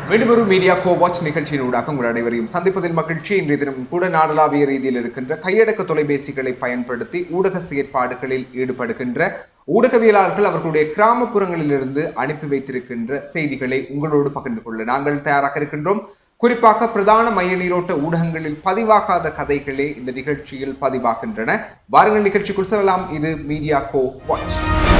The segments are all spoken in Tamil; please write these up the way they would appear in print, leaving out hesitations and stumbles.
மீண்டும் மீடியா கோவாட்ச் நிகழ்ச்சியினூடாக உங்கள் அனைவரையும் சந்திப்பதில் மகிழ்ச்சி. இன்றைய தினம் கூட நாடளாவிய ரீதியில் இருக்கின்ற கையடக்க தொலைபேசிகளை பயன்படுத்தி ஊடக செயற்பாடுகளில் ஈடுபடுகின்ற ஊடகவியலாளர்கள் அவர்களுடைய கிராமப்புறங்களிலிருந்து அனுப்பி வைத்திருக்கின்ற செய்திகளை உங்களோடு பகிர்ந்து கொள்ள நாங்கள் தயாராக இருக்கின்றோம். குறிப்பாக பிரதான மைய நீரோட்ட ஊடகங்களில் பதிவாகாத கதைகளே இந்த நிகழ்ச்சியில் பதிவாகின்றன. வாருங்கள் நிகழ்ச்சிக்குள் செல்லலாம். இது மீடியா கோவாட்ச்.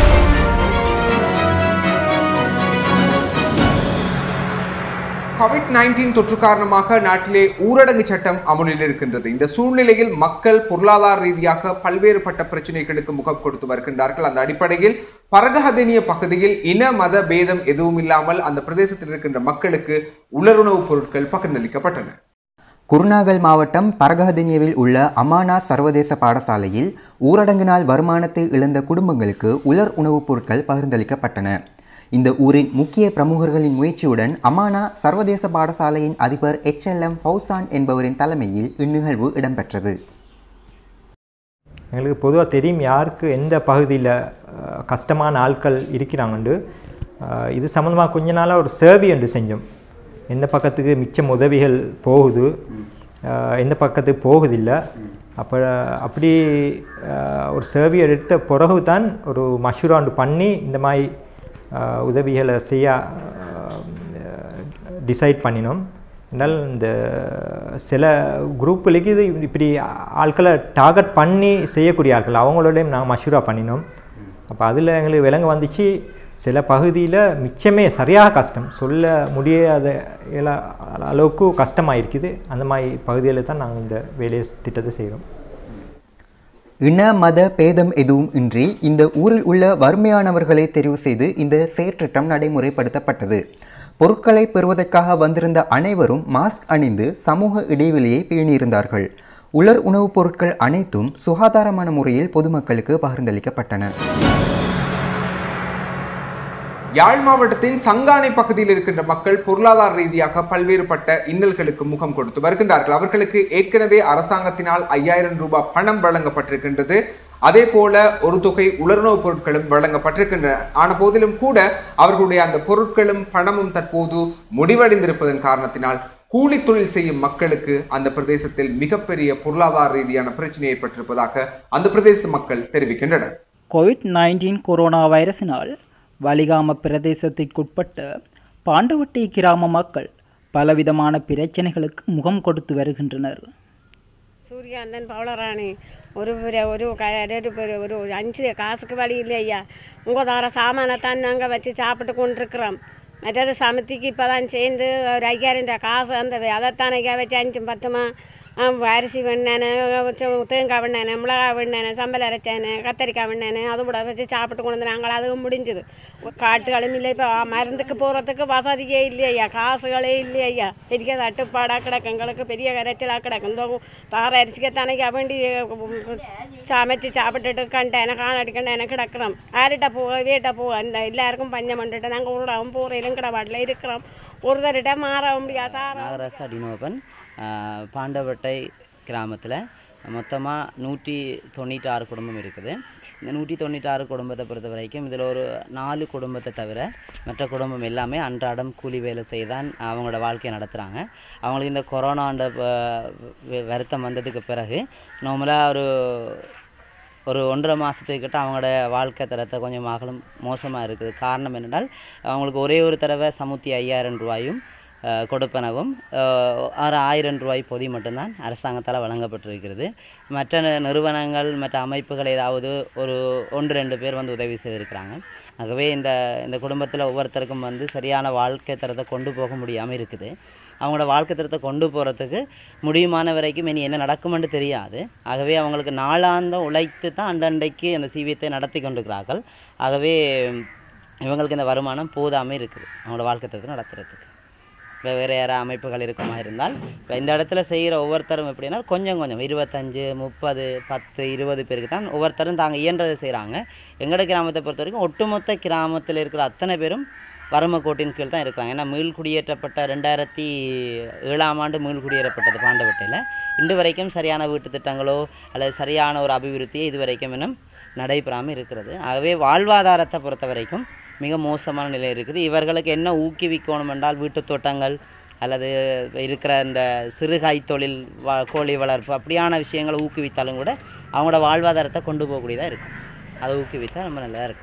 COVID-19 தொற்று காரணமாக நாட்டிலே ஊரடங்கு சட்டம் அமலில் இருக்கின்றது. இந்த சூழ்நிலையில் மக்கள் பொருளாதார ரீதியாக பல்வேறுபட்ட பிரச்சனைகளுக்கு முகம் கொடுத்து வருகின்றார்கள். அந்த அடிப்படையில் பரகஹதனிய பகுதியில் இன மத பேதம் எதுவும் இல்லாமல் அந்த பிரதேசத்தில் இருக்கின்ற மக்களுக்கு உலருணவுப் பொருட்கள் பகிர்ந்தளிக்கப்பட்டன. குருநாகல் மாவட்டம் பரகஹதனியவில் உள்ள அமானா சர்வதேச பாடசாலையில் ஊரடங்கினால் வருமானத்தை இழந்த குடும்பங்களுக்கு உலர் உணவுப் பொருட்கள் பகிர்ந்தளிக்கப்பட்டன. இந்த ஊரின் முக்கிய பிரமுகர்களின் முயற்சியுடன் அமானா சர்வதேச பாடசாலையின் அதிபர் HLM ஃபவுசான் என்பவரின் தலைமையில் இந்நிகழ்வு இடம்பெற்றது. எங்களுக்கு பொதுவாக தெரியும் யாருக்கு எந்த பகுதியில் கஷ்டமான ஆட்கள் இருக்கிறாங்கண்டு. இது சம்மந்தமாக கொஞ்ச நாளாக ஒரு சர்வே ஒன்று செஞ்சோம். எந்த பக்கத்துக்கு மிச்சம் உதவிகள் போகுது, எந்த பக்கத்துக்கு போகுதில்லை. அப்படி ஒரு சர்வே எடுத்த பிறகு தான் ஒரு மஷூரா ஒன்று பண்ணி இந்த மாதிரி உதவிகளை செய்ய டிசைட் பண்ணினோம். அதனால் இந்த சில குரூப்புகளுக்கு இது இப்படி ஆட்களை டார்கெட் பண்ணி செய்யக்கூடிய ஆட்கள் அவங்களோடையும் நாங்கள் மஷூரா பண்ணினோம். அப்போ அதில் எங்களுக்கு விலங்கு வந்துச்சு, சில பகுதியில் மிச்சமே சரியாக கஷ்டம், சொல்ல முடியாத அளவுக்கு கஷ்டமாக இருக்குது. அந்த மாதிரி பகுதியில் தான் நாங்கள் இந்த வேலையை திட்டத்தை செய்கிறோம். இன மத பேதம் எதுவும் இன்றி இந்த ஊரில் உள்ள வறுமையானவர்களை தெரிவு செய்து இந்த செயற்றிட்டம் நடைமுறைப்படுத்தப்பட்டது. பொருட்களை பெறுவதற்காக வந்திருந்த அனைவரும் மாஸ்க் அணிந்து சமூக இடைவெளியை பேணியிருந்தார்கள். உலர் உணவுப் பொருட்கள் அனைத்தும் சுகாதாரமான முறையில் பொதுமக்களுக்கு பகிர்ந்தளிக்கப்பட்டன. யாழ் மாவட்டத்தின் சங்கானை பகுதியில் இருக்கின்ற மக்கள் பொருளாதார ரீதியாக பல்வேறுபட்ட இன்னல்களுக்கு முகம் கொடுத்து வருகின்றார்கள். அவர்களுக்கு ஏற்கனவே அரசாங்கத்தினால் 5000 ரூபாய் பணம் வழங்கப்பட்டிருக்கின்றது. அதே போல ஒரு தொகை உலர்ணவுப் பொருட்களும் வழங்கப்பட்டிருக்கின்றன. ஆன போதிலும் கூட அவர்களுடைய அந்த பொருட்களும் பணமும் தற்போது முடிவடைந்திருப்பதன் காரணத்தினால் கூலி தொழில் செய்யும் மக்களுக்கு அந்த பிரதேசத்தில் மிகப்பெரிய பொருளாதார ரீதியான பிரச்சனை ஏற்பட்டிருப்பதாக அந்த பிரதேச மக்கள் தெரிவிக்கின்றனர். COVID-19 கொரோனா வைரஸினால் வலிகாம பிரதேசத்திற்குட்பட்ட பாண்டவட்டி கிராம மக்கள் பலவிதமான பிரச்சனைகளுக்கு முகம் கொடுத்து வருகின்றனர். சூர்யாந்தன் பவளராணி ஒரு 5 காசுக்கு வழி இல்லையா. உங்கள் தர சாமானத்தான் நாங்கள் வச்சு சாப்பிட்டு கொண்டிருக்கிறோம். மற்றது சமத்திக்கு இப்போ தான் சேர்ந்து ஒரு 5000 காசு வந்தது. அதைத்தான் வச்சு 5 10 அரிசி வெண்ணேனே, தேங்காய் வெண்ணேனே, மிளகாய் வெண்ணேனே, சம்பல் அரைச்சேனே, கத்தரிக்காய் வெண்ணேனே, அது கூட வச்சு சாப்பிட்டு கொண்டு வந்து நாங்கள் அதுவும் முடிஞ்சுது. காட்டுகளும் இல்லை, இப்போ மருந்துக்கு போகிறதுக்கு வசதியே இல்லையா, காசுகளே இல்லையா. பெரிய தட்டுப்பாடாக கிடக்கு, எங்களுக்கு பெரிய கரைச்சலாக கிடக்கு. இந்த தார அரிசிக்கத்தானைக்கு வேண்டி சமைச்சு சாப்பிட்டுட்டு கண்டேனே காணடிக்கண்டேனே கிடக்கிறோம். யார்கிட்ட போக வீட்டை போக இந்த எல்லாருக்கும் பஞ்சம் பண்ணிட்டு நாங்கள் உருடாவும் போகிற கிடவாட்டில் இருக்கிறோம். ஒருத்தர்கிட்ட மாற முடியாது. பாண்டவட்டை கிராமத்தில் மொத்தமாக 196 குடும்பம் இருக்குது. இந்த 196 குடும்பத்தை பொறுத்த வரைக்கும் இதில் ஒரு 4 குடும்பத்தை தவிர மற்ற குடும்பம் எல்லாமே அன்றாடம் கூலி வேலை செய்தான் அவங்களோட வாழ்க்கையை நடத்துகிறாங்க. அவங்களுக்கு இந்த கொரோனாண்ட வருத்தம் வந்ததுக்கு பிறகு நார்மலாக ஒரு 1.5 மாதத்துக்கிட்ட அவங்களோட வாழ்க்கை தரத்தை கொஞ்சம் மோசமாக இருக்குது. காரணம் என்னென்னால் அவங்களுக்கு ஒரே ஒரு தடவை சமுத்தி 5000 ரூபாயும் கொடுப்பனவும் 6000 ரூபாய் பொதி மட்டும்தான் அரசாங்கத்தால் வழங்கப்பட்டிருக்கிறது. மற்ற நிறுவனங்கள் மற்ற அமைப்புகள் ஏதாவது ஒரு 1-2 பேர் வந்து உதவி செய்திருக்கிறாங்க. ஆகவே இந்த குடும்பத்தில் ஒவ்வொருத்தருக்கும் வந்து சரியான வாழ்க்கை தரத்தை கொண்டு போக முடியாமல் இருக்குது. அவங்களோட வாழ்க்கை தரத்தை கொண்டு போகிறதுக்கு முடியுமான வரைக்கும் இனி என்ன நடக்குமென்று தெரியாது. ஆகவே அவங்களுக்கு நாளாந்தம் உழைத்து தான் அண்டண்டைக்கு அந்த சீவியத்தை நடத்தி கொண்டிருக்கிறார்கள். ஆகவே இவங்களுக்கு இந்த வருமானம் போதாமல் இருக்குது அவங்களோட வாழ்க்கை தரத்தை நடத்துறதுக்கு. வேறு யாராவது அமைப்புகள் இருக்குமா இருந்தால் இப்போ இந்த இடத்துல செய்கிற ஒவ்வொருத்தரும் எப்படின்னா கொஞ்சம் 25, 30, 10, 20 பேருக்கு தான் ஒவ்வொருத்தரும் தாங்க இயன்றதை செய்கிறாங்க. எங்களோட கிராமத்தை பொறுத்த வரைக்கும் ஒட்டுமொத்த கிராமத்தில் இருக்கிற அத்தனை பேரும் வறுமை கோட்டின் கீழ் தான் இருக்கிறாங்க. ஏன்னா மீள்குடியேற்றப்பட்ட 2007ஆம் ஆண்டு மீள்குடியேறப்பட்டது பாண்டவட்டையில். இன்று வரைக்கும் சரியான வீட்டு திட்டங்களோ அல்லது சரியான ஒரு அபிவிருத்தியை இது வரைக்கும் இன்னும் நடைபெறாமல் இருக்கிறது. ஆகவே வாழ்வாதாரத்தை பொறுத்த வரைக்கும் மிக மோசமான நிலை இருக்குது. இவர்களுக்கு என்ன ஊக்குவிக்கணும் என்றால் வீட்டு தோட்டங்கள் அல்லது இருக்கிற இந்த சிறுகாய் தொழில் கோழி வளர்ப்பு அப்படியான விஷயங்களை ஊக்குவித்தாலும் கூட அவங்களோட வாழ்வாதாரத்தை கொண்டு போகக்கூடியதாக இருக்கும். அதை ஊக்குவித்தால் ரொம்ப நல்லா இருக்கும்.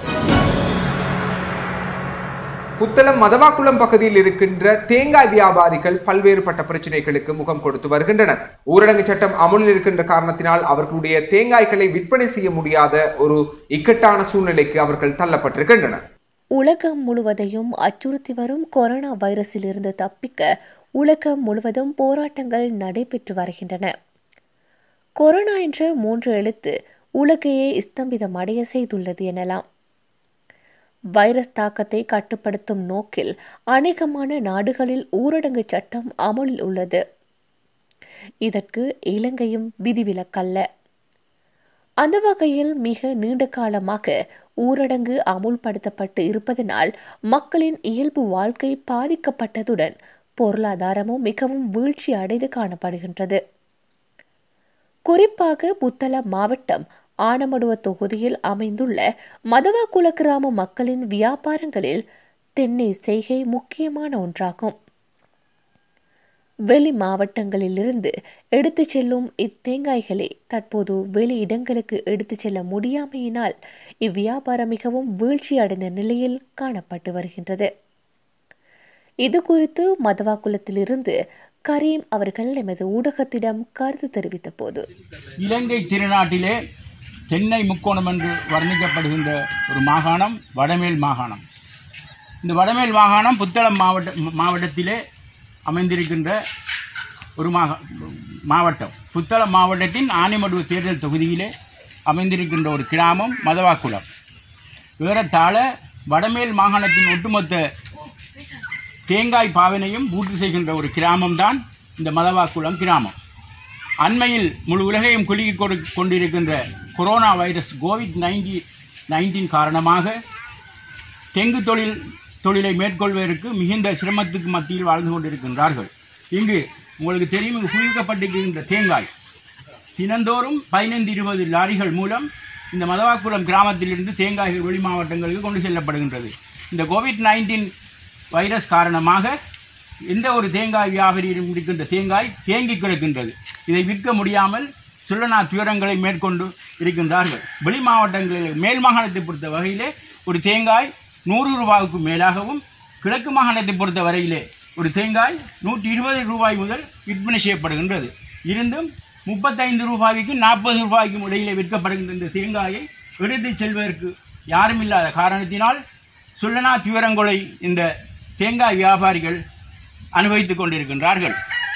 புத்தளம் மதவாக்குளம் பகுதியில் இருக்கின்ற தேங்காய் வியாபாரிகள் பல்வேறுபட்ட பிரச்சனைகளுக்கு முகம் கொடுத்து வருகின்றனர். ஊரடங்கு சட்டம் அமலில் இருக்கின்ற காரணத்தினால் அவர்களுடைய தேங்காய்களை விற்பனை செய்ய முடியாத ஒரு இக்கட்டான சூழ்நிலைக்கு அவர்கள் தள்ளப்பட்டிருக்கின்றனர். உலகம் முழுவதையும் அச்சுறுத்தி வரும் கொரோனா வைரஸிலிருந்து தப்பிக்க உலகம் முழுவதும் போராட்டங்கள் நடைபெற்று வருகின்றன. கொரோனா என்ற 3 எழுத்து உலகையே ஸ்தம்பிதம் அடைய செய்துள்ளது எனலாம். வைரஸ் தாக்கத்தை கட்டுப்படுத்தும் நோக்கில் அநேகமான நாடுகளில் ஊரடங்கு சட்டம் அமலில் உள்ளது. இதற்கு இலங்கையும் விதிவிலக்கல்ல. அந்த வகையில் மிக நீண்ட காலமாக ஊரடங்கு அமுல்படுத்தப்பட்டு இருப்பதனால் மக்களின் இயல்பு வாழ்க்கை பாதிக்கப்பட்டதுடன் பொருளாதாரமும் மிகவும் வீழ்ச்சி அடைந்து காணப்படுகின்றது. குறிப்பாக புத்தளம் மாவட்டம் ஆனமடுவ தொகுதியில் அமைந்துள்ள மதவாக்குள கிராம மக்களின் வியாபாரங்களில் தென்னை செய்கை முக்கியமான ஒன்றாகும். வெளி மாவட்டங்களிலிருந்து எடுத்துச் செல்லும் இத்தேங்காய்களை தற்போது வெளி இடங்களுக்கு எடுத்துச் செல்ல முடியாமையினால் இவ்வியாபாரம் மிகவும் வீழ்ச்சி அடைந்த நிலையில் காணப்பட்டு வருகின்றது. இது குறித்து மதவாக்குளத்திலிருந்து கரீம் அவர்கள் எமது ஊடகத்திடம் கருத்து தெரிவித்த போது, இலங்கை திருநாட்டிலே தென்னை முக்கோணம் என்று வர்ணிக்கப்படுகின்ற ஒரு மாகாணம் வடமேல் மாகாணம். இந்த வடமேல் மாகாணம் புத்தளம் மாவட்டத்திலே அமைந்திருக்கின்ற ஒரு மாவட்டம். புத்தளம் மாவட்டத்தின் ஆனைமடுவு தேர்தல் தொகுதியிலே அமைந்திருக்கின்ற ஒரு கிராமம் மதவாக்குளம். ஏறத்தாழ வடமேல் மாகாணத்தின் ஒட்டுமொத்த தேங்காய் பாவனையும் பூர்த்தி செய்கின்ற ஒரு கிராமம்தான் இந்த மதவாக்குளம் கிராமம். அண்மையில் முழு உலகையும் குலுக்கி கொண்டிருக்கின்ற கொரோனா வைரஸ் கோவிட்-19 காரணமாக தெங்கு தொழிலை மேற்கொள்வதற்கு மிகுந்த சிரமத்துக்கு மத்தியில் வாழ்ந்து கொண்டிருக்கின்றார்கள். இங்கு உங்களுக்கு தெரியும், இங்கு குவிக்கப்பட்டிருக்கின்ற தேங்காய் தினந்தோறும் 15-20 லாரிகள் மூலம் இந்த மதவாக்குளம் கிராமத்திலிருந்து தேங்காய்கள் வெளி மாவட்டங்களுக்கு கொண்டு செல்லப்படுகின்றது. இந்த கோவிட்-19 வைரஸ் காரணமாக எந்த ஒரு தேங்காய் வியாபாரியிலும் இருக்கின்ற தேங்காய் தேங்கி கிடக்கின்றது. இதை விற்க முடியாமல் சுள்ளனா துயரங்களை மேற்கொண்டு இருக்கின்றார்கள். வெளி மாவட்டங்களில் மேல் மாகாணத்தை பொறுத்த வகையிலே ஒரு தேங்காய் 100 ரூபாய்க்கு மேலாகவும், கிழக்கு மாகாணத்தை பொறுத்த வரையிலே ஒரு தேங்காய் 120 ரூபாய் முதல் விற்பனை செய்யப்படுகின்றது. இருந்தும் 35 ரூபாய்க்கு 40 ரூபாய்க்கும் இடையிலே விற்கப்படுகின்ற இந்த தேங்காயை எடுத்து செல்வதற்கு யாரும் இல்லாத காரணத்தினால் சுள்ளனா துயரங்களை இந்த தேங்காய் வியாபாரிகள் அனுபவித்துக் கொண்டிருக்கின்றார்கள்.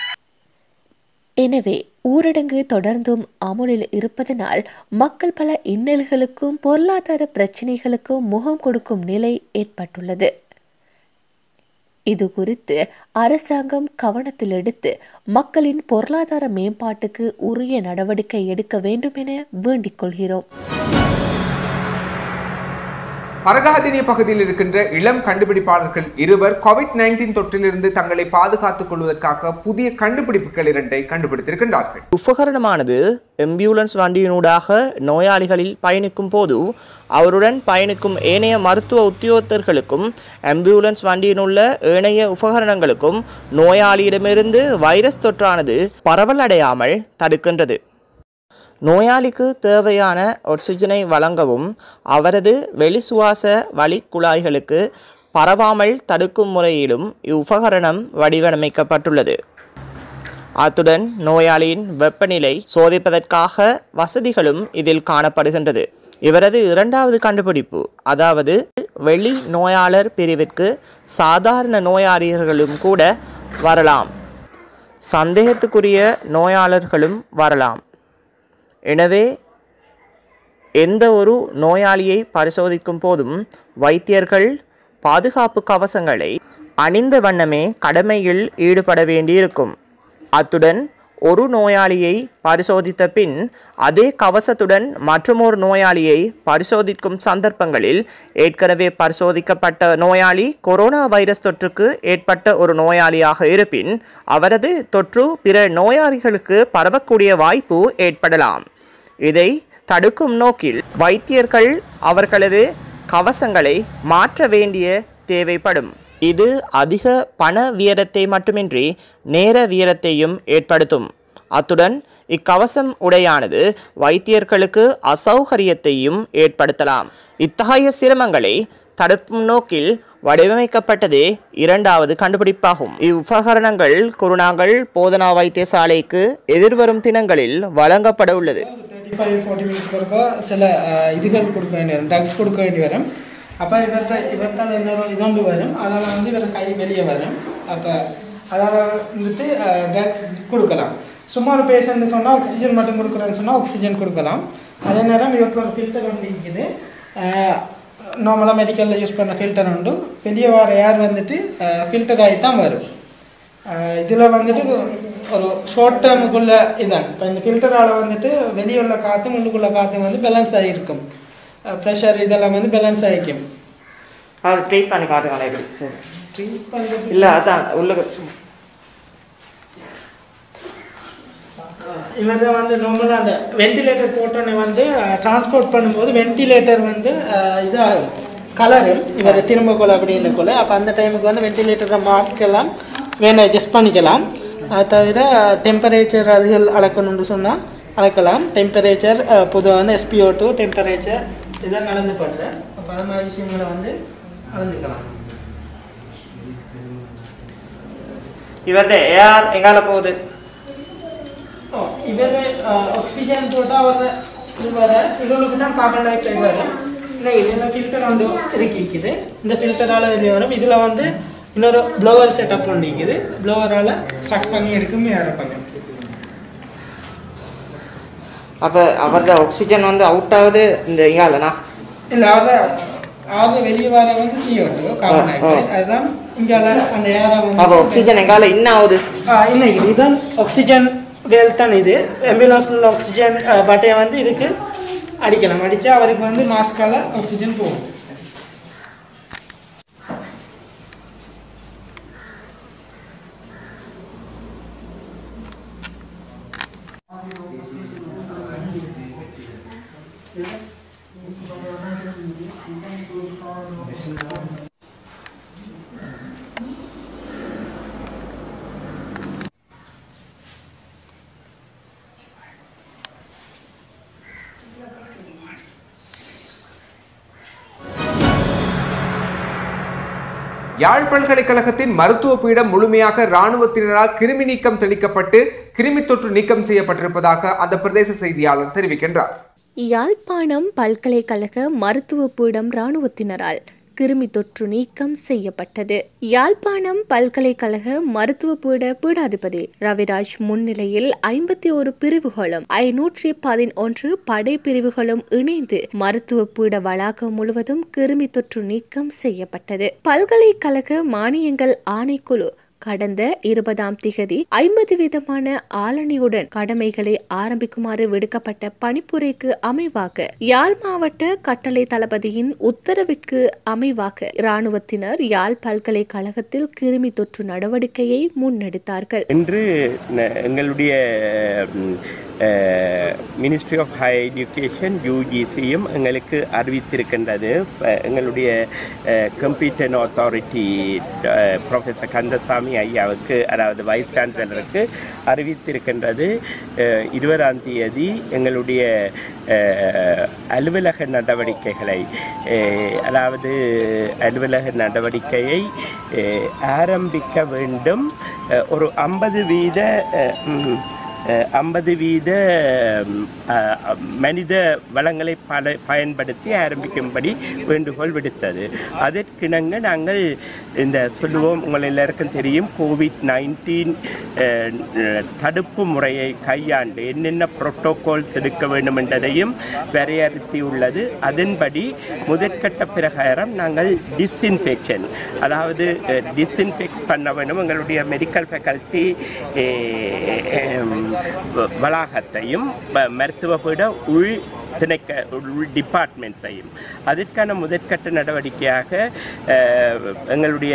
எனவே ஊரடங்கு தொடர்ந்தும் அமுலில் இருப்பதனால் மக்கள் பல இன்னல்களுக்கும் பொருளாதார பிரச்சினைகளுக்கும் முகம் கொடுக்கும் நிலை ஏற்பட்டுள்ளது. இது குறித்து அரசாங்கம் கவனத்தில் எடுத்து மக்களின் பொருளாதார மேம்பாட்டுக்கு உரிய நடவடிக்கை எடுக்க வேண்டும் என வேண்டிக் கொள்கிறோம். மரகஹதினிய பகுதியில் இருக்கின்ற இளம் கண்டுபிடிப்பாளர்கள் 2 கோவிட்-19 தொற்றிலிருந்து தங்களை பாதுகாத்துக் கொள்வதற்காக புதிய கண்டுபிடிப்புகள் 2 கண்டுபிடித்திருக்கின்றார்கள். உபகரணமானது ஆம்புலன்ஸ் வண்டியினூடாக நோயாளிகளில் பயணிக்கும் போது அவருடன் பயணிக்கும் ஏனைய மருத்துவ உத்தியோகத்தர்களுக்கும் ஆம்புலன்ஸ் வண்டியினுள்ள ஏனைய உபகரணங்களுக்கும் நோயாளியிடமிருந்து வைரஸ் தொற்றானது பரவலடையாமல் தடுக்கின்றது. நோயாளிக்கு தேவையான ஆக்சிஜனை வழங்கவும் அவரது வெளி சுவாச வழி குழாய்களுக்கு பரவாமல் தடுக்கும் முறையிலும் இவ்வுபகரணம் வடிவமைக்கப்பட்டுள்ளது. அத்துடன் நோயாளியின் வெப்பநிலை சோதிப்பதற்காக வசதிகளும் இதில் காணப்படுகின்றது. இவரது 2வது கண்டுபிடிப்பு, அதாவது வெளி நோயாளர் பிரிவிற்கு சாதாரண நோயாளிகளும் கூட வரலாம், சந்தேகத்துக்குரிய நோயாளர்களும் வரலாம். எனவே எந்த ஒரு நோயாளியை பரிசோதிக்கும் போதும் வைத்தியர்கள் பாதுகாப்பு கவசங்களை அணிந்த வண்ணமே கடமையில் ஈடுபட வேண்டியிருக்கும். அத்துடன் ஒரு நோயாளியை பரிசோதித்த பின் அதே கவசத்துடன் மற்றொரு நோயாளியை பரிசோதிக்கும் சந்தர்ப்பங்களில் ஏற்கனவே பரிசோதிக்கப்பட்ட நோயாளி கொரோனா வைரஸ் தொற்றுக்கு ஏற்பட்ட ஒரு நோயாளியாக இருப்பின் அவரது தொற்று பிற நோயாளிகளுக்கு பரவக்கூடிய வாய்ப்பு ஏற்படலாம். இதை தடுக்கும் நோக்கில் வைத்தியர்கள் அவர்களது கவசங்களை மாற்ற வேண்டிய தேவைப்படும். இது அதிக பண வியரத்தை மட்டுமின்றி நேர வியரத்தையும் ஏற்படுத்தும். அத்துடன் இக்கவசம் உடையானது வைத்தியர்களுக்கு அசௌகரியத்தையும் ஏற்படுத்தலாம். இத்தகைய சிரமங்களை தடுக்கும் நோக்கில் வடிவமைக்கப்பட்டதே இரண்டாவது கண்டுபிடிப்பாகும். இவ்வுபகரணங்கள் குருணாங்கல் போதனா வைத்தியசாலைக்கு எதிர்வரும் தினங்களில் வழங்கப்பட உள்ளது. 35-40 மினிட்ஸ் பிறகு சில இதுகள் கொடுக்க வேண்டி வரும், ட்ரக்ஸ் கொடுக்க வேண்டி வரும். அப்போ இவர்த்தால் இன்னொரு இதொண்டு வரும், அதால் வந்து இவர் கை வெளியே வரும். அப்போ அதால் வந்துட்டு ட்ரக்ஸ் கொடுக்கலாம். சும்மா ஒரு பேஷண்ட் சொன்னால் ஆக்சிஜன் மட்டும் கொடுக்குறேன்னு சொன்னால் ஆக்சிஜன் கொடுக்கலாம். அதே நேரம் இவருக்கு ஒரு ஃபில்டர் ஒன்று இருக்குது, நார்மலாக மெடிக்கலில் யூஸ் பண்ண ஃபில்டர் உண்டு. வெளியே வர ஏர் வந்துட்டு ஃபில்டர் ஆகி தான் வரும். இதில் வந்துட்டு ஒரு ஷார்ட் டேர்முக்குள்ள இதான். இப்போ இந்த ஃபில்டரால் வந்துட்டு வெளியே உள்ள காற்றும் உள்ளுக்குள்ள காற்றும் வந்து பேலன்ஸ் ஆகிருக்கும், ப்ரெஷர் இதெல்லாம் வந்து பேலன்ஸ் ஆகிக்கும். அது ட்ரீட் பண்ணி காட்டுங்களேன். ட்ரீட் பண்ணுறது இல்லை, அதான் உள்ள இவர் வந்து நார்மலாக அந்த வென்டிலேட்டர் போட்டோன்னே வந்து டிரான்ஸ்போர்ட் பண்ணும்போது வென்டிலேட்டர் வந்து இதாக கலரு இவர் திரும்ப கொலை அப்படின்னு கொலை. அப்போ அந்த டைமுக்கு வந்து வென்டிலேட்டர் மாஸ்க் எல்லாம் வேணும் அட்ஜஸ்ட் பண்ணிக்கலாம். அது தவிர டெம்பரேச்சர் அதுகள் அளக்கணும்னு சொன்னால் அளக்கலாம். டெம்பரேச்சர் பொதுவாக வந்து SpO2 டெம்பரேச்சர் இதெல்லாம் கலந்து படுறேன். அப்போ அது மாதிரி விஷயங்களை வந்து அளந்துக்கலாம். இவர்கிட்ட ஏஆர் எங்கால போகுது? இவர் ஆக்சிஜன் போட்டால் வர இது வர இதுகளுக்கு தான் கார்பன் டை ஆக்சைடு வரும். இல்லை இதில் ஃபில்டர் வந்து இருக்குது, இந்த ஃபில்டரால் வெளியே வரும். இதில் வந்து இன்னொரு ப்ளோவர் செட்டப் ஒன்று இருக்குது, ப்ளோவரால் ஸ்ட்ரக் பண்ணி எடுக்கும் ஏற பண்ணி. அப்போ அவரோட ஆக்சிஜன் வந்து அவுட் ஆகுது இந்த இங்காலண்ணா? இல்லை அவர் வெளியே வர வந்து CO2 கார்பன் டை ஆக்சைடு, அதுதான் இங்கால அந்த ஏரை வந்து. அப்போ ஆக்சிஜன் எங்கால இன்னும் ஆகுது? இன்னைக்கு இதுதான் ஆக்சிஜன் வேல் தான். இது ஆம்புலன்ஸில் ஆக்சிஜன் பட்டையை வந்து இதுக்கு அடிக்கலாம். அடித்தா அவருக்கு வந்து மாஸ்கால் ஆக்சிஜன் போகும். யாழ் பல்கலைக்கழகத்தின் மருத்துவ பீடம் முழுமையாக இராணுவத்தினரால் கிருமி நீக்கம் தெளிக்கப்பட்டு கிருமி தொற்று நீக்கம் செய்யப்பட்டிருப்பதாக அந்த பிரதேச செய்தியாளர் தெரிவிக்கின்றார். யாழ்ப்பாணம் பல்கலைக்கழக மருத்துவ பீடம் இராணுவத்தினரால் கிருமி தொற்று நீக்கம் செய்யப்பட்டது. யாழ்ப்பாணம் பல்கலைக்கழக மருத்துவ பீட பீடாதிபதி ரவிராஜ் முன்னிலையில் 51 பிரிவுகளும் 511 படை பிரிவுகளும் இணைந்து மருத்துவ பீட வளாகம் முழுவதும் கிருமி தொற்று நீக்கம் செய்யப்பட்டது. பல்கலைக்கழக மானியங்கள் ஆணைக்குழு கடந்த 20ஆம் திகதி 50 வீதமான ஆளணியுடன் கடமைகளை ஆரம்பிக்குமாறு விடுக்கப்பட்ட பணிப்புரைக்கு அமைவாக யாழ் மாவட்ட கட்டளை தளபதியின் உத்தரவிற்கு அமைவாக இராணுவத்தினர் யாழ் பல்கலைக்கழகத்தில் கிருமி தொற்று நடவடிக்கையை முன்னெடுத்தார்கள். இன்று எங்களுடைய மினிஸ்ட்ரி ஆஃப் ஹை எஜுகேஷன் UGCயும் எங்களுக்கு அறிவித்திருக்கின்றது. எங்களுடைய கம்பீட்டன்ட் அத்தாரிட்டி ப்ரொஃபஸர் கந்தசாமி ஐயாவுக்கு, அதாவது வைஸ் சான்சலருக்கு அறிவித்திருக்கின்றது. 20ஆம் தேதி எங்களுடைய அலுவலக நடவடிக்கைகளை, அதாவது அலுவலக நடவடிக்கையை ஆரம்பிக்க வேண்டும். ஒரு 50 வீத மனித வளங்களை பயன்படுத்தி ஆரம்பிக்கும்படி வேண்டுகோள் விடுத்தது. அதற்கிணங்க நாங்கள் இந்த சொல்லுவோம், உங்கள் எல்லாருக்கும் தெரியும், COVID-19 தடுப்பு முறையை கையாண்டு என்னென்ன புரோட்டோகால்ஸ் எடுக்க வேண்டும் என்றதையும் வரையறுத்தியுள்ளது. அதன்படி முதற்கட்ட பிரகாரம் நாங்கள் டிஸ்இன்ஃபெக்ஷன், அதாவது டிஸ்இன்ஃபெக்ட் பண்ண வேண்டும். எங்களுடைய மெடிக்கல் ஃபேக்கல்ட்டி வளாகத்தையும் மருத்துவ பீட உள் டிபார்ட்மெண்ட்ஸையும். அதற்கான முதற்கட்ட நடவடிக்கையாக எங்களுடைய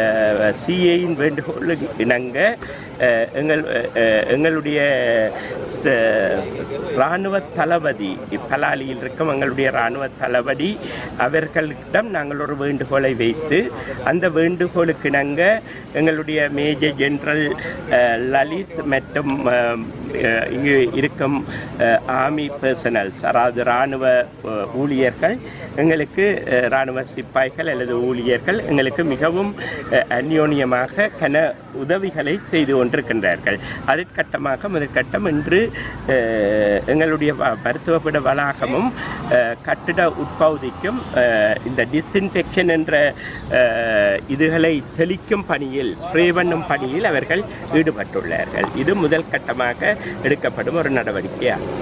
CAயின் வேண்டுகோள் இணங்க எங்களுடைய இராணுவ தளபதி பலாலியில் இருக்கும் எங்களுடைய இராணுவ தளபதி அவர்களிடம் நாங்கள் ஒரு வேண்டுகோளை வைத்து அந்த வேண்டுகோளுக்கு இணங்க எங்களுடைய மேஜர் ஜெனரல் லலித் மற்றும் இங்கு இருக்கும் ஆர்மி பர்சனல்ஸ், அதாவது இராணுவ ஊழியர்கள் எங்களுக்கு, இராணுவ சிப்பாய்கள் அல்லது ஊழியர்கள் எங்களுக்கு மிகவும் அந்யோன்யமாக கன உதவிகளை செய்து கொண்டிருக்கின்றார்கள். அதற்கட்டமாக முதற்கட்டம் இன்று எங்களுடைய மருத்துவப்பட வளாகமும் கட்டிட உட்பகுதிக்கும் இந்த டிஸ்இன்ஃபெக்ஷன் என்ற இதுகளை தெளிக்கும் பணியில், ஸ்ப்ரே பண்ணும் பணியில் அவர்கள் ஈடுபட்டுள்ளார்கள். இது முதல் கட்டமாக எடுக்கப்படும் ஒரு நடவடிக்கையாகும்.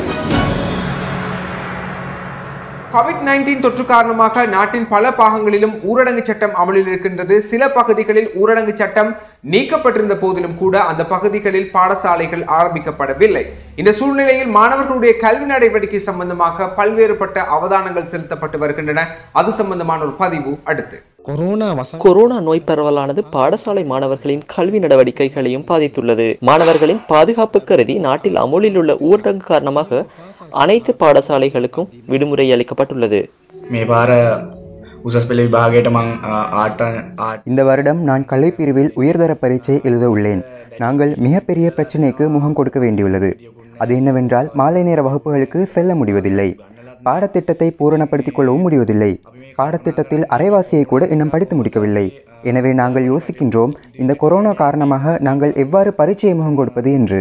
COVID-19 தொற்று காரணமாக நாட்டின் பல பாகங்களிலும் ஊரடங்கு சட்டம் அமலில் இருக்கின்றது. சில பகுதிகளில் ஊரடங்கு சட்டம் நீக்கப்பட்டிருந்த போதிலும் கூட அந்த பகுதிகளில் பாடசாலைகள் ஆரம்பிக்கப்படவில்லை. இந்த சூழ்நிலையில் மாணவர்களுடைய கல்வி நடவடிக்கை சம்பந்தமாக பல்வேறுபட்ட அவதானங்கள் செலுத்தப்பட்டு வருகின்றன. அது சம்பந்தமான ஒரு பதிவு அடுத்து. கொரோனா நோய் பரவலானது பாடசாலை மாணவர்களின் கல்வி நடவடிக்கைகளையும் பாதித்துள்ளது. மாணவர்களின் பாதுகாப்பு கருதி நாட்டில் அமுலில் உள்ள ஊரடங்கு காரணமாக அனைத்து பாடசாலைகளுக்கும் விடுமுறை அளிக்கப்பட்டுள்ளது. இந்த வருடம் நான் கலைப்பிரிவில் உயர்தர பரீட்சை எழுத உள்ளேன். நாங்கள் மிகப்பெரிய பிரச்சனைக்கு முகம் கொடுக்க வேண்டியுள்ளது. அது என்னவென்றால் மாலை நேர வகுப்புகளுக்கு செல்ல முடிவதில்லை. பாடத்திட்டத்தை பூரணப்படுத்திக் கொள்ளவும் முடிவதில்லை. பாடத்திட்டத்தில் அரைவாசியை கூட இன்னும் படித்து முடிக்கவில்லை. எனவே நாங்கள் யோசிக்கின்றோம், இந்த கொரோனா காரணமாக நாங்கள் எவ்வாறு பரீட்சையை முகம் கொடுப்பது என்று.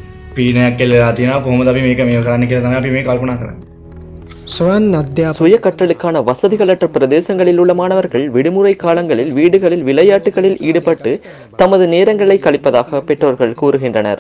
சுய கற்றலுக்கான வசதிகளற்ற பிரதேசங்களில் உள்ள மாணவர்கள் விடுமுறை காலங்களில் வீடுகளில் விளையாட்டுகளில் ஈடுபட்டு தமது நேரங்களை கழிப்பதாக பெற்றோர்கள் கூறுகின்றனர்.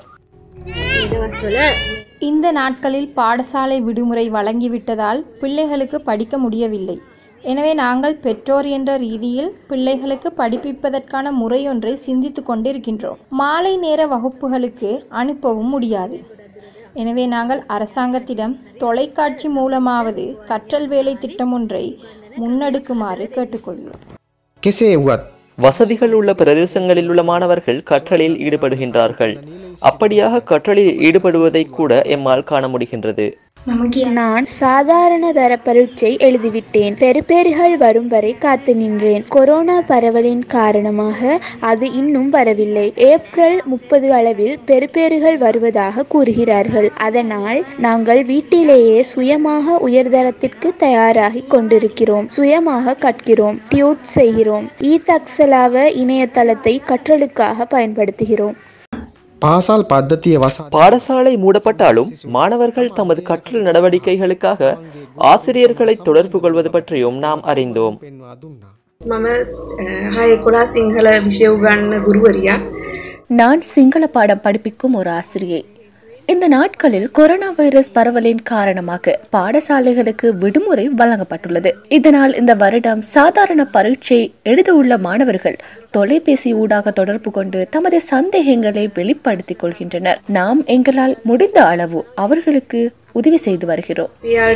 இந்த நாட்களில் பாடசாலை விடுமுறை வழங்கிவிட்டதால் பிள்ளைகளுக்கு படிக்க முடியவில்லை. எனவே நாங்கள் பெற்றோர் என்ற ரீதியில் பிள்ளைகளுக்கு படிப்பிப்பதற்கான முறையொன்றை சிந்தித்து கொண்டிருக்கின்றோம். மாலை நேர வகுப்புகளுக்கு அனுப்பவும் முடியாது. எனவே நாங்கள் அரசாங்கத்திடம் தொலைக்காட்சி மூலமாவது கற்றல் வேலை திட்டம் ஒன்றை முன்னெடுக்குமாறு கேட்டுக்கொள்கிறோம். வசதிகள் உள்ள பிரதேசங்களில் உள்ள மாணவர்கள் கற்றலில் ஈடுபடுகின்றார்கள். அப்படியாக கற்றலில் ஈடுபடுவதை கூட எம்மால் காண முடிகின்றது. நான் சாதாரண தர பரீட்சை எழுதிவிட்டேன். பெறுபேறுகள் வரும் வரை காத்து நின்றேன். கொரோனா பரவலின் காரணமாக அது இன்னும் வரவில்லை. ஏப்ரல் 30 அளவில் பெறுபேறுகள் வருவதாக கூறுகிறார்கள். அதனால் நாங்கள் வீட்டிலேயே சுயமாக உயர்தரத்திற்கு தயாராகி கொண்டிருக்கிறோம். சுயமாக கற்கிறோம், டியூட் செய்கிறோம். ஈதக்ஸலாவ இணையதளத்தை கற்றலுக்காக பயன்படுத்துகிறோம். பாடசாலை மூடப்பட்டாலும் மாணவர்கள் தமது கற்றல் நடவடிக்கைகளுக்காக ஆசிரியர்களை தொடர்பு கொள்வது பற்றியும் நாம் அறிந்தோம். நான் சிங்கள பாடம் படிப்பிக்கும் ஒரு ஆசிரியை. இந்த நாட்களில் கொரோனா வைரஸ் பரவலின் காரணமாக பாடசாலைகளுக்கு விடுமுறை வழங்கப்பட்டுள்ளது. இதனால் இந்த வருடம் சாதாரண பரீட்சை எழுத உள்ள மாணவர்கள் தொலைபேசி ஊடாக தொடர்பு கொண்டு தமது சந்தேகங்களை வெளிப்படுத்திக் கொள்கின்றனர். நாம் எங்களால் முடிந்த அளவு அவர்களுக்கு உதவி செய்து வருகிறோம்.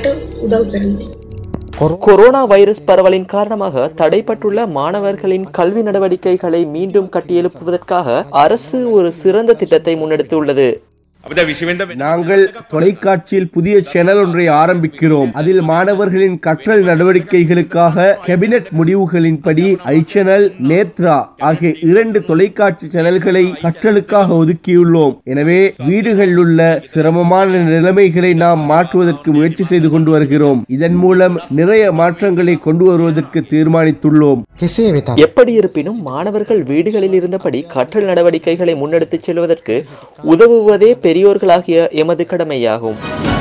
கொரோனா வைரஸ் பரவலின் காரணமாக தடைப்பட்டுள்ள மாணவர்களின் கல்வி நடவடிக்கைகளை மீண்டும் கட்டியெழுப்புவதற்காக அரசு ஒரு சிறந்த திட்டத்தை முன்னெடுத்துள்ளது. நாங்கள் தொலைக்காட்சியில் புதிய சேனல் ஒன்றை ஆரம்பிக்கிறோம். அதில் மாணவர்களின் கற்றல் நடவடிக்கைகளுக்காக கேபினெட் முடிவுகளின்படி ஐச்சேனல், நேத்ரா ஆகிய 2 தொலைக்காட்சி சேனல்களை கற்றலுக்காக ஒதுக்கியுள்ளோம். எனவே வீடுகளில் உள்ள சிரமமான நிலைமைகளை நாம் மாற்றுவதற்கு முயற்சி செய்து கொண்டு வருகிறோம். இதன் மூலம் நிறைய மாற்றங்களை கொண்டு வருவதற்கு தீர்மானித்துள்ளோம். எப்படி இருப்பினும் மாணவர்கள் வீடுகளில் இருந்தபடி கற்றல் நடவடிக்கைகளை முன்னெடுத்துச் செல்வதற்கு உதவுவதே பெரியோர்களாகிய எமது கடமையாகும்.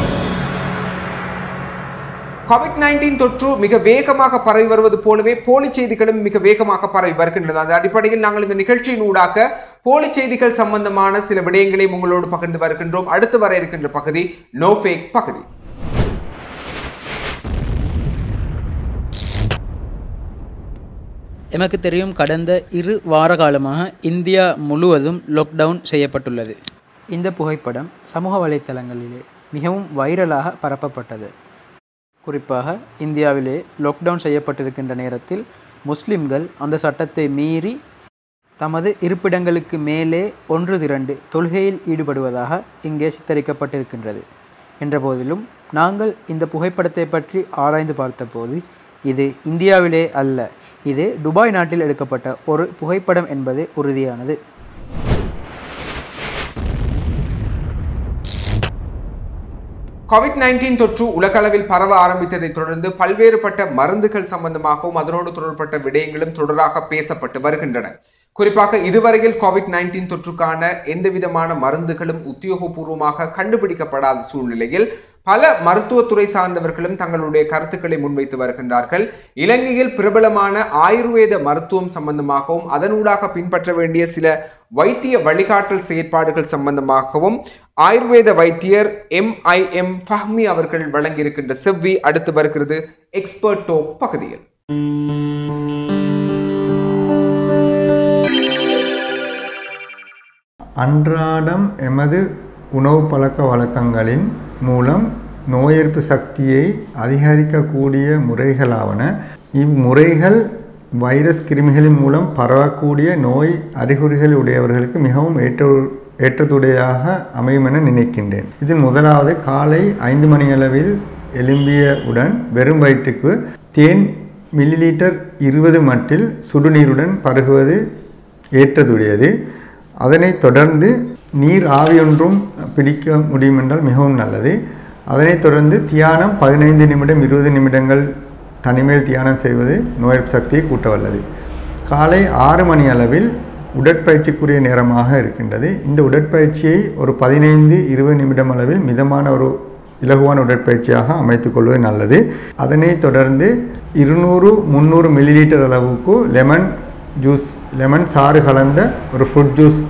COVID-19 தொற்று மிக வேகமாக பரவி வருவது போலவே போலி செய்திகளும் மிக வேகமாக பரவி வருகின்றன. அந்த அடிப்படையில் நாங்கள் இந்த நிகழ்ச்சியின் ஊடாக போலி செய்திகள் சம்பந்தமான சில விடயங்களை உங்களோடு பகிர்ந்து வருகின்றோம். அடுத்து வர இருக்கின்ற பகுதி நோ ஃபேக் பகுதி. எமக்கு தெரியும், கடந்த 2 வார காலமாக இந்தியா முழுவதும் லாக்டவுன் செய்யப்பட்டுள்ளது. இந்த புகைப்படம் சமூக வலைத்தளங்களிலே மிகவும் வைரலாக பரப்பப்பட்டது. குறிப்பாக இந்தியாவிலே லாக்டவுன் செய்யப்பட்டிருக்கின்ற நேரத்தில் முஸ்லிம்கள் அந்த சட்டத்தை மீறி தமது இருப்பிடங்களுக்கு மேலே ஒன்று திரண்டு தொழுகையில் ஈடுபடுவதாக இங்கே சித்தரிக்கப்பட்டிருக்கின்றது. என்ற போதிலும் நாங்கள் இந்த புகைப்படத்தை பற்றி ஆராய்ந்து பார்த்தபோது இது இந்தியாவிலே அல்ல, இது துபாய் நாட்டில் எடுக்கப்பட்ட ஒரு புகைப்படம் என்பது உறுதியானது. COVID-19 தொற்று உலகளவில் பரவ ஆரம்பித்ததை தொடர்ந்து பல்வேறுபட்ட மருந்துகள் சம்பந்தமாகவும் அதனோடு தொடர்பட்ட விடயங்களும் தொடராக பேசப்பட்டு வருகின்றன. குறிப்பாக இதுவரையில் COVID-19 தொற்றுக்கான எந்தவிதமான மருந்துகளும் உத்தியோகபூர்வமாக கண்டுபிடிக்கப்படாத சூழ்நிலையில் பல மருத்துவத்துறை சார்ந்தவர்களும் தங்களுடைய கருத்துக்களை முன்வைத்து வருகின்றார்கள். இலங்கையில் பிரபலமான ஆயுர்வேத மருத்துவம் சம்பந்தமாகவும் அதனூடாக பின்பற்ற வேண்டிய சில வைத்திய வழிகாட்டல் செயற்பாடுகள் சம்பந்தமாகவும் ஆயுர்வேத வைத்தியர் MIM ஃபஹ்மி அவர்கள் வழங்கியிருக்கின்ற செவ்வி அடுத்து வருகிறது எக்ஸ்பர்ட் டோக் பகுதியில். அன்றாடம் எமது உணவு பழக்க வழக்கங்களின் மூலம் நோய் எதிர்ப்பு சக்தியை அதிகரிக்கக்கூடிய முறைகளாவன. இம்முறைகள் வைரஸ் கிருமிகளின் மூலம் பரவக்கூடிய நோய் அறிகுறிகள் உடையவர்களுக்கு மிகவும் ஏற்றத்துடையாக அமையும் என நினைக்கின்றேன். இதில் முதலாவது, காலை 5 மணி அளவில் எழும்பியவுடன் வெறும் வயிற்றுக்கு தேன் மில்லிலிட்டர் 20 மட்டில் சுடுநீருடன் பருகுவது ஏற்றத்துடையது. அதனைத் தொடர்ந்து நீர் ஆவியொன்றும் பிடிக்க முடியும் என்றால் மிகவும் நல்லது. அதனைத் தொடர்ந்து தியானம் 15 நிமிடம் 20 நிமிடங்கள் தனிமேல் தியானம் செய்வது நோய் எதிர்ப்பு சக்தியை கூட்ட வல்லது. காலை 6 மணி அளவில் உடற்பயிற்சிக்குரிய நேரமாக இருக்கின்றது. இந்த உடற்பயிற்சியை ஒரு 15-20 நிமிடம் அளவில் மிதமான ஒரு இலகுவான உடற்பயிற்சியாக அமைத்துக் கொள்வது நல்லது. அதனைத் தொடர்ந்து 200-300 மில்லிலிட்டர் அளவுக்கு லெமன் சாறு கலந்த ஒரு ஃப்ரூட் ஜூஸ்,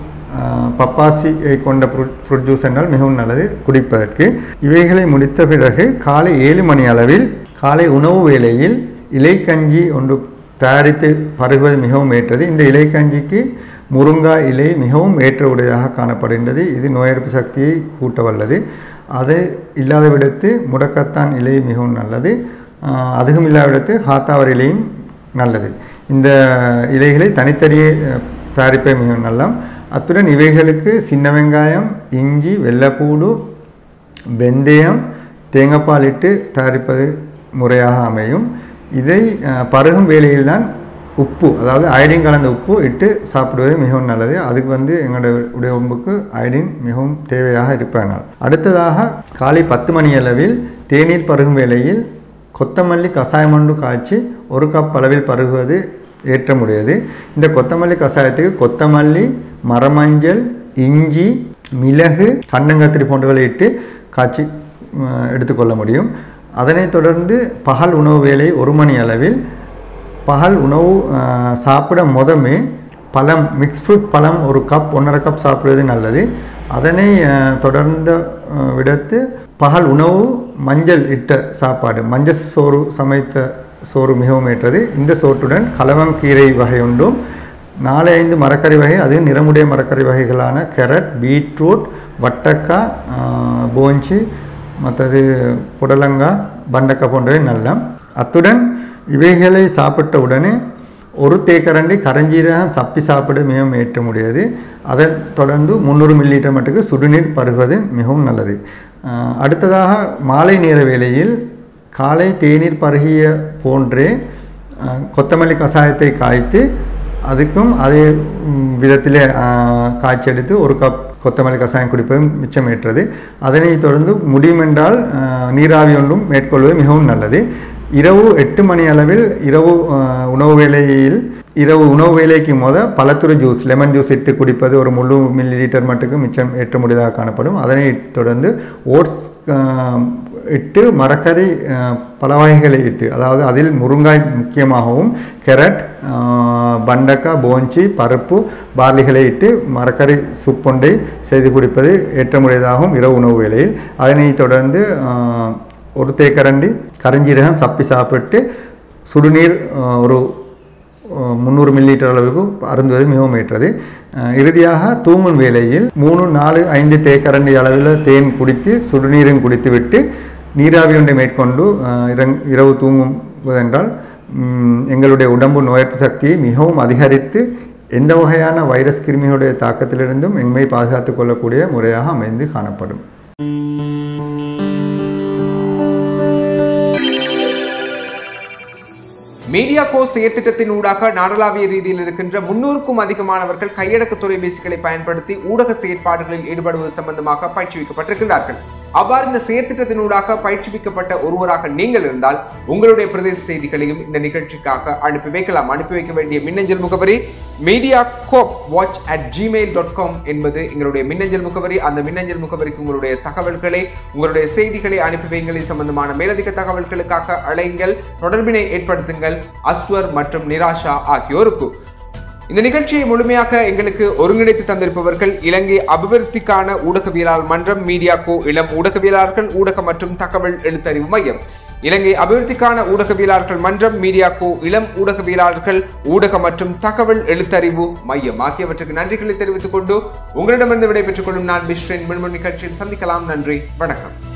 பப்பாசியை கொண்ட ஃப்ரூட் ஜூஸ் என்றால் மிகவும் நல்லது குடிப்பதற்கு. இவைகளை முடித்த பிறகு காலை 7 மணி அளவில் காலை உணவு வேளையில் இலைக்கஞ்சி ஒன்று தயாரித்து பருகுவது மிகவும் ஏற்றது. இந்த இலைக்கஞ்சிக்கு முருங்காய் இலை மிகவும் ஏற்ற உடையதாக காணப்படுகின்றது. இது நோய் எதிர்ப்பு சக்தியை கூட்ட வல்லது. அது இல்லாத விடத்து முடக்கத்தான் இலை மிகவும் நல்லது. அதுவும் இல்லாத விடத்து ஹாத்தாவர் இலையும் நல்லது. இந்த இலைகளை தனித்தனியே தயாரிப்பது மிகவும் நல்லம். அத்துடன் இவைகளுக்கு சின்ன வெங்காயம், இஞ்சி, வெள்ளைப்பூடு, வெந்தயம், தேங்காய்பால் இட்டு தயாரிப்பது முறையாக அமையும். இதை பருகும் வேளையில்தான் உப்பு, அதாவது அயடின் கலந்த உப்பு இட்டு சாப்பிடுவது மிகவும் நல்லது. அதுக்கு எங்களுடைய உடம்புக்கு அயடின் மிகவும் தேவையாக இருப்பதனால். அடுத்ததாக காலை 10 மணி அளவில் தேநீர் பருகும் வேளையில் கொத்தமல்லி கஷாயம் ஒன்று காய்ச்சி 1 கப் அளவில் பருகுவது ஏற்றமுடையது. இந்த கொத்தமல்லி கஷாயத்துக்கு கொத்தமல்லி, மரமஞ்சள், இஞ்சி, மிளகு, கண்டங்கத்திரி போன்றவர்களை இட்டு காய்ச்சி எடுத்துக்கொள்ள முடியும். அதனைத் தொடர்ந்து பகல் உணவு வேளை 1 மணி அளவில் பகல் உணவு சாப்பிட முதமே பழம், மிக்ஸ் ஃப்ரூட் பழம் 1 கப் 1.5 கப் சாப்பிடுவது நல்லது. அதனை தொடர்ந்த விடத்து பகல் உணவு மஞ்சள் இட்ட சாப்பாடு, மஞ்சள் சோறு சமைத்த சோறு மிகவும் ஏற்றது. இந்த சோற்றுடன் கலவங்கீரை வகை உண்டும் 4-5 மரக்கறி வகை, அது நிறமுடைய மரக்கறி வகைகளான கேரட், பீட்ரூட், வட்டக்காய், போஞ்சி, மற்றது புடலங்காய், பண்டக்காய் போன்றவை நல்ல. அத்துடன் இவைகளை சாப்பிட்ட உடனே 1 தேக்கரண்டி கரஞ்சீரகம் சப்பி சாப்பிட மிகவும் ஏற்ற முடியாது. அதை தொடர்ந்து 300 மில்லிலிட்டர் மட்டுக்கு சுடுநீர் பருகுவது மிகவும் நல்லது. அடுத்ததாக மாலை நேர வேளையில் காலை தேநீர் பருகிய போன்றே கொத்தமல்லி கஷாயத்தை காய்த்து அதுக்கும் அதே விதத்திலே காய்ச்சி எடுத்து 1 கப் கொத்தமல்லி கஷாயம் குடிப்பது மிச்சமேற்றது. அதனை தொடர்ந்து முடியுமென்றால் நீராவி ஒன்றும் மேற்கொள்வது மிகவும் நல்லது. இரவு 8 மணி அளவில் இரவு உணவு வேலைக்கு பழத்துறை ஜூஸ், லெமன் ஜூஸ் இட்டு குடிப்பது ஒரு முழு மில்லிலிட்டர் மட்டுக்கு மிச்சம் ஏற்ற முடியதாக காணப்படும். அதனை தொடர்ந்து ஓட்ஸ் இட்டு மரக்கறி பல வகைகளை இட்டு, அதாவது அதில் முருங்காய் முக்கியமாகவும் கேரட், பண்டக்காய், போஞ்சி, பருப்பு, பார்லிகளை இட்டு மரக்கறி சுப்பொண்டை செய்து குடிப்பது ஏற்ற முடியதாகவும் இரவு உணவு வேளையில். அதனை தொடர்ந்து 1 தேக்கரண்டி கரஞ்சீரகம் சப்பி சாப்பிட்டு சுடுநீர் ஒரு 300 மில்லிலிட்டர் அளவுக்கு அருந்துவது மிகவும் ஏற்றது. இறுதியாக தூங்கும் வேளையில் 3, 4, 5 தேக்கரண்டி அளவில் தேன் குடித்து சுடுநீரும் குடித்து விட்டு நீராவி ஒன்றை மேற்கொண்டு இரவு தூங்குவதென்றால் எங்களுடைய உடம்பு நோய் எதிர்ப்பு சக்தியை மிகவும் அதிகரித்து எந்த வகையான வைரஸ் கிருமிகளுடைய தாக்கத்திலிருந்தும் எம்மை பாதுகாத்துக் கொள்ளக்கூடிய முறையாக அமைந்து காணப்படும். மீடியாகோ செயற்திட்டத்தின் ஊடாக நாடளாவிய ரீதியில் இருக்கின்ற 300க்கும் அதிகமானவர்கள் கையடக்க தொலைபேசிகளை பயன்படுத்தி ஊடக செயற்பாடுகளில் ஈடுபடுவது சம்பந்தமாக பயிற்றுவிக்கப்பட்டிருக்கிறார்கள். அவ்வாறு இந்த செயற்திட்டத்தினூடாக பயிற்றுவிக்கப்பட்ட ஒருவராக நீங்கள் இருந்தால் உங்களுடைய பிரதேச செய்திகளையும் இந்த நிகழ்ச்சிக்காக அனுப்பி வைக்கலாம். அனுப்பி வைக்க வேண்டிய மின்னஞ்சல் முகவரி mediacorpwatch@gmail.com என்பது எங்களுடைய மின்னஞ்சல் முகவரி. அந்த மின்னஞ்சல் முகவரிக்கு உங்களுடைய தகவல்களை, உங்களுடைய செய்திகளை அனுப்பி வைங்கள். சம்பந்தமான மேலதிக தகவல்களுக்காக அழையுங்கள், தொடர்பினை ஏற்படுத்துங்கள். அஸ்வர் மற்றும் நிராஷா ஆகியோருக்கு. இந்த நிகழ்ச்சியை முழுமையாக எங்களுக்கு ஒருங்கிணைத்து தந்திருப்பவர்கள் இலங்கை அபிவிருத்திக்கான ஊடகவியலாளர் மன்றம், மீடியாகோ இளம் ஊடகவியலாளர்கள், ஊடக மற்றும் தகவல் எழுத்தறிவு மையம். இலங்கை அபிவிருத்திக்கான ஊடகவியலாளர்கள் மன்றம், மீடியாகோ இளம் ஊடகவியலாளர்கள், ஊடக மற்றும் தகவல் எழுத்தறிவு மையம் ஆகியவற்றுக்கு நன்றிகளை தெரிவித்துக் கொண்டு உங்களிடமிருந்து விடைபெற்றுக் கொள்ளும் நான் பிஸ்ரேன். மீண்டும் நிகழ்ச்சியில் சந்திக்கலாம். நன்றி, வணக்கம்.